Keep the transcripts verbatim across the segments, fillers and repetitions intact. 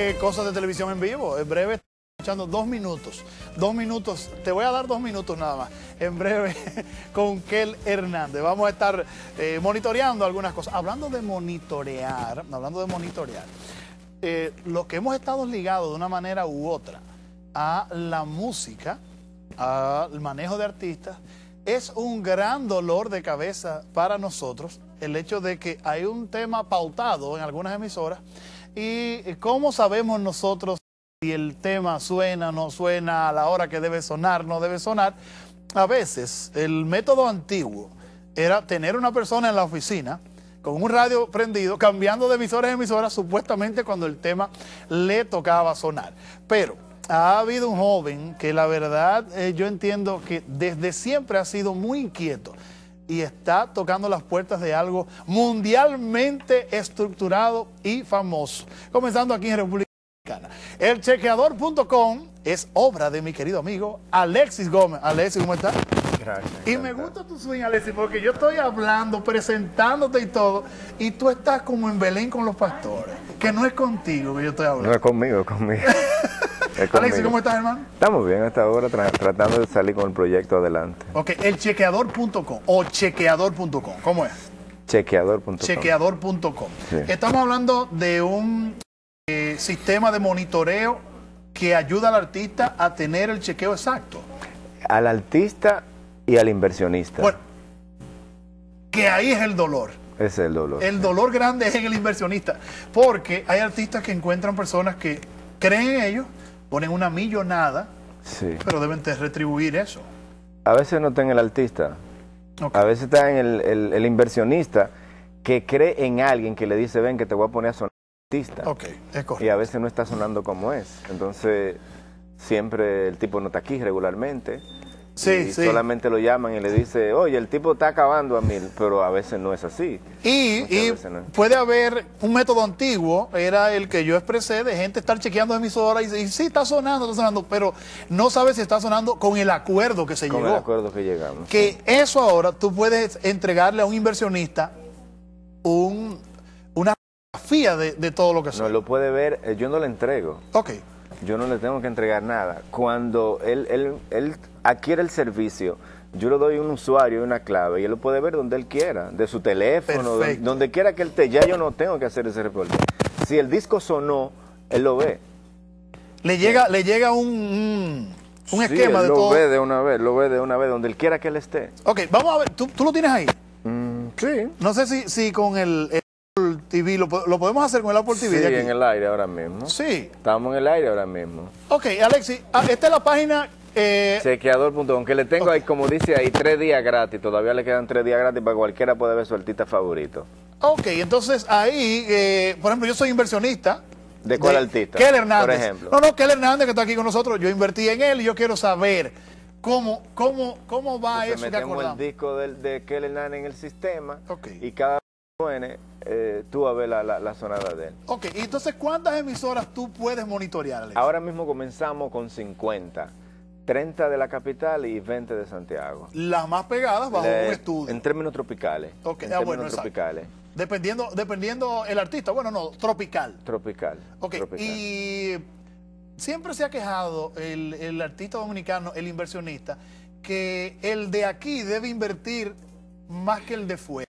de Cosas de Televisión en Vivo. En breve, escuchando dos minutos. Dos minutos, te voy a dar dos minutos nada más. En breve, con Kel Hernández. Vamos a estar eh, monitoreando algunas cosas. Hablando de monitorear, hablando de monitorear, eh, lo que hemos estado ligados de una manera u otra a la música, al manejo de artistas, es un gran dolor de cabeza para nosotros el hecho de que hay un tema pautado en algunas emisoras y cómo sabemos nosotros si el tema suena, no suena a la hora que debe sonar, no debe sonar. A veces el método antiguo era tener una persona en la oficina con un radio prendido, cambiando de emisoras a emisoras, supuestamente cuando el tema le tocaba sonar. Pero ha habido un joven que la verdad eh, yo entiendo que desde siempre ha sido muy inquieto y está tocando las puertas de algo mundialmente estructurado y famoso, comenzando aquí en República Dominicana. El chequeador punto com es obra de mi querido amigo Alexis Gómez. Alexis, ¿cómo estás? Gracias. Y me gusta tu swing, Alexis, porque yo estoy hablando, presentándote y todo, y tú estás como en Belén con los pastores, que no es contigo que yo estoy hablando. No es conmigo, es conmigo. Es Alexis, ¿cómo estás, hermano? Estamos bien hasta ahora, tra tratando de salir con el proyecto adelante. Ok, el chequeador punto com o chequeador punto com, ¿cómo es? chequeador punto com. chequeador punto com. Sí. Estamos hablando de un eh, sistema de monitoreo que ayuda al artista a tener el chequeo exacto. Al artista y al inversionista. Bueno, que ahí es el dolor. Ese es el dolor. El dolor grande es en el inversionista, porque hay artistas que encuentran personas que creen en ellos, ponen una millonada, Sí. pero deben de retribuir eso. A veces no está en el artista. Okay. A veces está en el, el, el inversionista que cree en alguien que le dice, ven que te voy a poner a sonar artista. Ok, es correcto. Y a veces no está sonando como es. Entonces, siempre el tipo no está aquí regularmente. Sí, y sí. solamente lo llaman y le dice, oye, el tipo está acabando a mil, pero a veces no es así. Y, Muchas y veces no. puede haber un método antiguo, era el que yo expresé, de gente estar chequeando emisoras y, y sí, está sonando, está sonando, pero no sabe si está sonando con el acuerdo que se Con llegó. el acuerdo que llegamos. Que sí. eso ahora tú puedes entregarle a un inversionista un, una fotografía de, de todo lo que No son. lo puede ver, eh, yo no le entrego. Ok. Yo no le tengo que entregar nada. Cuando él, él, él adquiere el servicio, yo le doy un usuario y una clave y él lo puede ver donde él quiera, de su teléfono, donde, donde quiera que él esté. Ya yo no tengo que hacer ese reporte. Si el disco sonó, él lo ve. Le llega, le llega un, un, un Sí, esquema él de lo todo. Lo ve de una vez, lo ve de una vez, donde él quiera que él esté. Ok, vamos a ver, ¿tú, tú lo tienes ahí? Mm, sí. No sé si, si con el, el Apple T V, lo, lo podemos hacer con el Apple T V. Sí, de aquí. en el aire ahora mismo. Sí. Estamos en el aire ahora mismo. Ok, Alexis, ah, esta es la página... Eh, chequeador punto com, que le tengo okay. ahí, como dice ahí, tres días gratis. Todavía le quedan tres días gratis para cualquiera puede ver su artista favorito. Ok, entonces ahí, eh, por ejemplo, yo soy inversionista. ¿De cuál de artista? Kel Hernández. Por ejemplo. No, no, Kel Hernández, que está aquí con nosotros. Yo invertí en él y yo quiero saber cómo, cómo, cómo va Entonces eso que metemos acordamos. el disco de, de Kel Hernández en el sistema Okay. y cada vez que suene, eh, tú vas a ver la, la, la sonada de él. Ok, y entonces, ¿cuántas emisoras tú puedes monitorear, Alexis? Ahora mismo comenzamos con cincuenta. treinta de la capital y veinte de Santiago. Las más pegadas bajo Le- un estudio. En términos tropicales. Ok, en ah, términos bueno, exacto. tropicales. Dependiendo, dependiendo el artista. Bueno, no, tropical. Tropical. Ok, tropical. y siempre se ha quejado el, el artista dominicano, el inversionista, que el de aquí debe invertir más que el de fuera.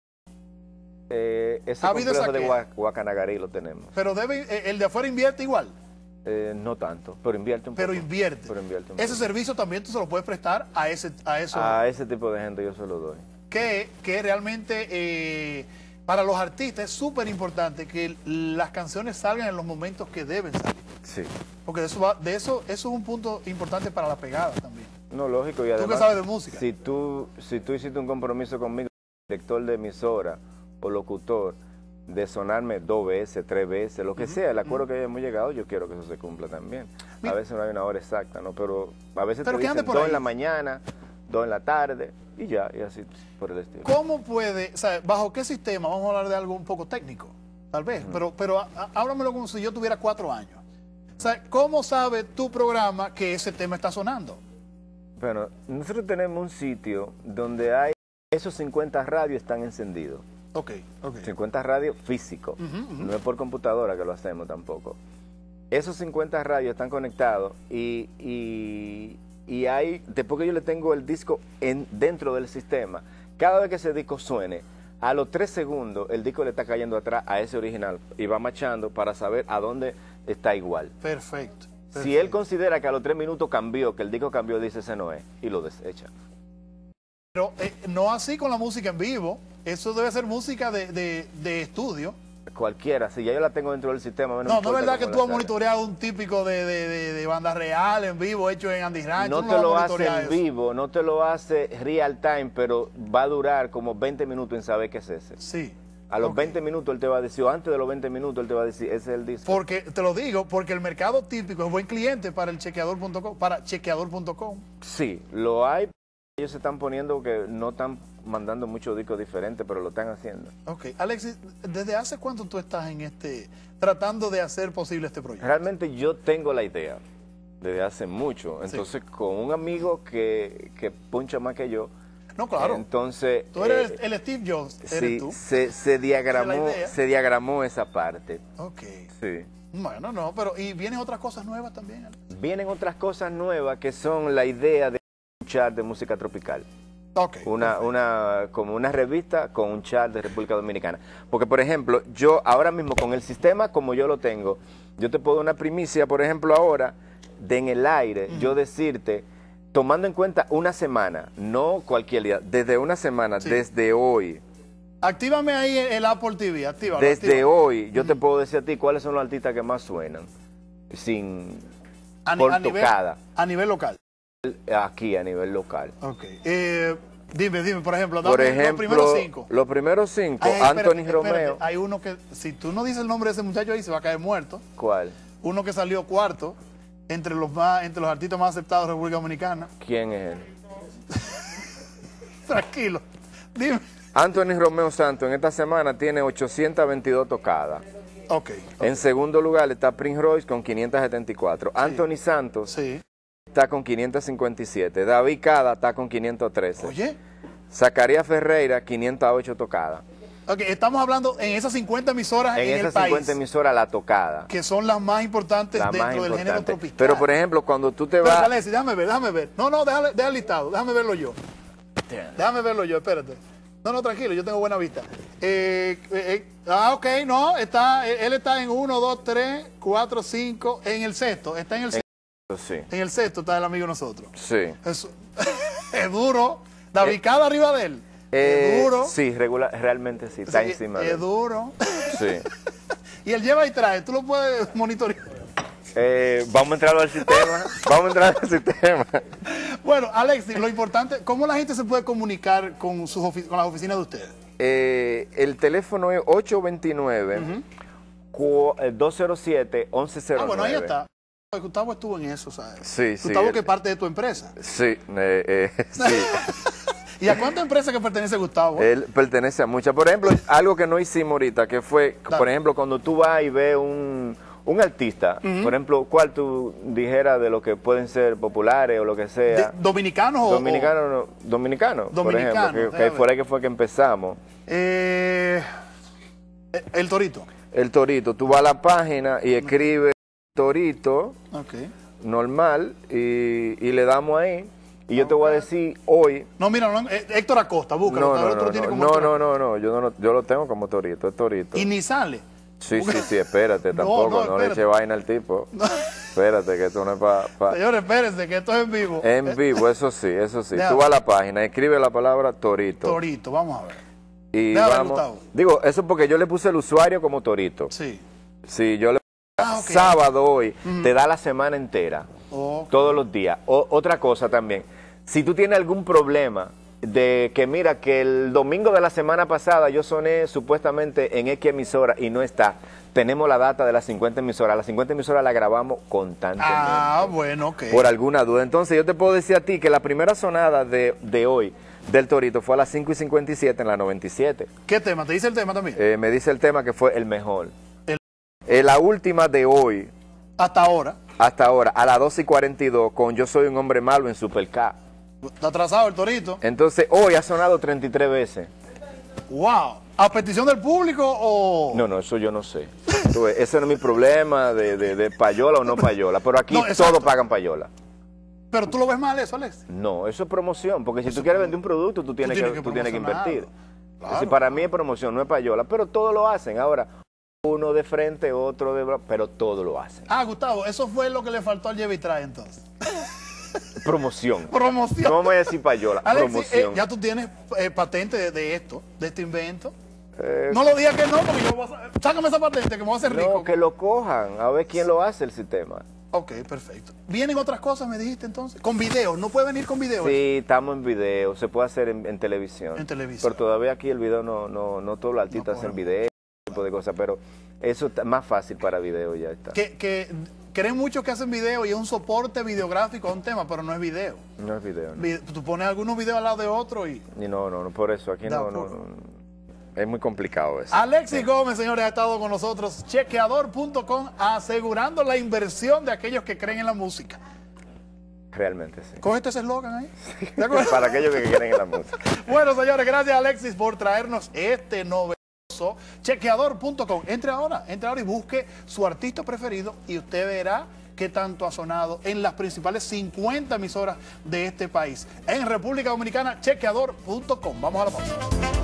Eh, ese ¿Ha habido complejo esa de queja? Gua- Guacanagarí lo tenemos. Pero debe, eh, el de afuera invierte igual, Eh, no tanto, pero invierte un pero poco. invierte. Pero invierte un Ese poco. servicio también tú se lo puedes prestar a ese, a eso A ese tipo de gente yo se lo doy. que, que realmente eh, para los artistas es súper importante que las canciones salgan en los momentos que deben salir. Sí. Porque de eso, va, de eso, eso es un punto importante para la pegada también. No, lógico. Y Tú que además, sabes de música. Si tú, si tú hiciste un compromiso conmigo, director de emisora o locutor, de sonarme dos veces, tres veces, lo que sea, el acuerdo que hayamos llegado, yo quiero que eso se cumpla también. Mira. A veces no hay una hora exacta, ¿no? Pero a veces Pero te que ande dicen por dos ahí. en la mañana, dos en la tarde, y ya, y así por el estilo. ¿Cómo puede, o sea, bajo qué sistema? Vamos a hablar de algo un poco técnico, tal vez, uh-huh. pero, pero a, a, háblamelo como si yo tuviera cuatro años. O sea, ¿cómo sabe tu programa que ese tema está sonando? Bueno, nosotros tenemos un sitio donde hay, esos cincuenta radios están encendidos. Ok, ok. cincuenta radios físicos, uh-huh, uh-huh. No es por computadora que lo hacemos tampoco. esos cincuenta radios están conectados y, y, y hay, después que yo le tengo el disco en, dentro del sistema, cada vez que ese disco suene, a los tres segundos el disco le está cayendo atrás a ese original y va machando para saber a dónde está igual. Perfecto. Perfecto. Si él considera que a los tres minutos cambió, que el disco cambió, dice ese no es, y lo desecha. Pero eh, no así con la música en vivo, eso debe ser música de, de, de estudio. Cualquiera, si ya yo la tengo dentro del sistema. No, no, no es verdad que tú has monitoreado un típico de, de, de, de banda real en vivo hecho en Andy Ranch. No, no te lo hace en eso. vivo, no te lo hace real time, pero va a durar como veinte minutos en saber qué es ese. Sí. A los okay. veinte minutos él te va a decir, o antes de los veinte minutos él te va a decir, ese es el disco. Porque, te lo digo, porque el mercado típico es buen cliente para el chequeador punto com, para chequeador punto com. Sí, lo hay. Ellos se están poniendo que no están mandando muchos discos diferentes, pero lo están haciendo. Ok. Alexis, ¿desde hace cuánto tú estás en este, tratando de hacer posible este proyecto? Realmente yo tengo la idea desde hace mucho. Entonces, sí. con un amigo que, que puncha más que yo. No, claro. Entonces, tú eres eh, el Steve Jobs, eres sí, tú. Se, se, diagramó, se diagramó esa parte. Ok. Sí. Bueno, no, pero ¿y vienen otras cosas nuevas también, Alexis? Vienen otras cosas nuevas que son la idea de un chart de música tropical. Okay, una, una, como una revista con un chart de República Dominicana. Porque, por ejemplo, yo ahora mismo con el sistema como yo lo tengo, yo te puedo dar una primicia, por ejemplo, ahora, de en el aire, uh-huh. yo decirte, tomando en cuenta una semana, no cualquier día, desde una semana, sí. desde hoy. Actívame ahí el Apple T V, actívalo. Desde actívalo. hoy, yo uh-huh. te puedo decir a ti cuáles son los artistas que más suenan, sin, a, por a tocada. Nivel, a nivel local. Aquí, a nivel local. Ok. Eh, dime, dime, por ejemplo, por ejemplo, los primeros cinco. Los primeros cinco, ay, ay, Anthony espérate, Romeo. Espérate, hay uno que, si tú no dices el nombre de ese muchacho ahí, se va a caer muerto. ¿Cuál? Uno que salió cuarto entre los más, entre los artistas más aceptados de República Dominicana. ¿Quién es él? Tranquilo. Dime. Anthony Romeo Santos en esta semana tiene ochocientas veintidós tocadas. Okay, ok. En segundo lugar está Prince Royce con quinientas setenta y cuatro. Sí. Anthony Santos sí. está con quinientas cincuenta y siete. David Cada está con quinientos trece. Oye. Zacarías Ferreira, quinientas ocho tocadas. Ok, estamos hablando en esas cincuenta emisoras en, en el país. En esas cincuenta emisoras la tocada. Que son las más importantes la dentro más del importante. género tropical. Pero, por ejemplo, cuando tú te Pero, vas... Alexis, déjame ver, déjame ver. No, no, déjale, déjale listado, déjame verlo yo. Déjame verlo yo, espérate. No, no, tranquilo, yo tengo buena vista. Eh, eh, ah, ok, no, está, él está en uno, dos, tres, cuatro, cinco, en el sexto, está en el sexto. Sí. En el sexto está el amigo de nosotros. Sí. Es, es duro. David eh, Cada arriba de él. Eh, es duro. Sí, regular, realmente sí, está sí, encima es, de él. Es duro. Sí. Y él lleva y trae, tú lo puedes monitorear. Eh, vamos a entrar al sistema, vamos a entrar al sistema. Bueno, Alexis, lo importante, ¿cómo la gente se puede comunicar con, sus con las oficinas de ustedes? Eh, el teléfono es ocho dos nueve, dos cero siete, once cero nueve. Ah, bueno, ahí está. Gustavo estuvo en eso, ¿sabes? Sí, sí. Gustavo, que es parte de tu empresa. Sí, eh, eh, sí. ¿Y a cuántas empresas que pertenece Gustavo? Él pertenece a muchas. Por ejemplo, algo que no hicimos ahorita, que fue, claro. por ejemplo, cuando tú vas y ves un... Un artista, uh-huh. por ejemplo, ¿cuál tú dijeras de lo que pueden ser populares o lo que sea? De, ¿Dominicanos o...? Dominicanos, no, dominicanos, Dominicano, por ejemplo, que, que fue ahí que fue que empezamos. Eh, el Torito. El Torito, tú vas a la página y escribes Torito, okay. normal, y, y le damos ahí. Y yo te voy a decir hoy... No, mira, no, Héctor Acosta, búscalo. No, no, no, tiene no, como no, no, no, no, yo, no, yo lo tengo como Torito, es Torito. ¿Y ni sale? Sí, sí, sí, espérate, tampoco, no, no, no le eche vaina al tipo. No. Espérate, que esto no es para... Pa... Señores, espérense, que esto es en vivo. En vivo, eso sí, eso sí. Tú vas a la página, escribe la palabra Torito. Torito, vamos a ver. Y vamos... Ver, digo, eso porque yo le puse el usuario como Torito. Sí. Sí, yo le puse ah, okay. sábado hoy, mm. te da la semana entera, okay. todos los días. O, otra cosa también, si tú tienes algún problema... de que mira que el domingo de la semana pasada yo soné supuestamente en X emisora y no está, tenemos la data de las cincuenta emisoras, las cincuenta emisoras la grabamos constantemente. Ah, bueno, ok. Por alguna duda. Entonces yo te puedo decir a ti que la primera sonada de, de hoy del Torito fue a las cinco y cincuenta y siete en la noventa y siete. ¿Qué tema? ¿Te dice el tema también? Eh, me dice el tema que fue el mejor. El... Eh, la última de hoy. Hasta ahora. Hasta ahora, a las doce y cuarenta y dos con Yo Soy un Hombre Malo en Super K. Está atrasado el Torito. Entonces, hoy ha sonado treinta y tres veces. ¡Wow! ¿A petición del público o...? No, no, eso yo no sé. Tú ves, ese no es mi problema de, de, de payola o no payola, pero aquí no, todos pagan payola. ¿Pero tú lo ves mal eso, Alex? No, eso es promoción, porque si eso tú quieres vender un producto, tú tienes, tú tienes que, que, tú tienes que invertir. Claro. Es decir, para mí es promoción, no es payola, pero todos lo hacen. Ahora, uno de frente, otro de... pero todos lo hacen. Ah, Gustavo, eso fue lo que le faltó al Llevitray entonces. Promoción. Promoción. No vamos a decir payola, Alex, promoción. Eh, ya tú tienes eh, patente de, de esto, de este invento. Eh, no lo digas que no, porque yo voy a... Sácame esa patente que me voy a hacer rico. No, que lo cojan, a ver quién lo hace el sistema. Ok, perfecto. ¿Vienen otras cosas, me dijiste entonces? ¿Con video? ¿No puede venir con video? Sí, estamos en video, se puede hacer en, en televisión. En televisión. Pero todavía aquí el video no, no, no todos los artistas no hacen video, ese tipo de cosas, pero eso es más fácil para video, ya está. Que, que creen muchos que hacen video y es un soporte videográfico a un tema, pero no es video. No es video, no. Video, tú pones algunos videos al lado de otro y... Y no, no, no, por eso, aquí no, no, no. Es muy complicado eso. Alexis sí. Gómez, señores, ha estado con nosotros. Chequeador punto com, asegurando la inversión de aquellos que creen en la música. Realmente, sí. ¿Coge este eslogan ahí? ¿De acuerdo? Para aquellos que creen en la música. Bueno, señores, gracias Alexis por traernos este novedoso Chequeador punto com. Entre ahora, entre ahora y busque su artista preferido y usted verá qué tanto ha sonado en las principales cincuenta emisoras de este país. En República Dominicana, Chequeador punto com. Vamos a la pausa.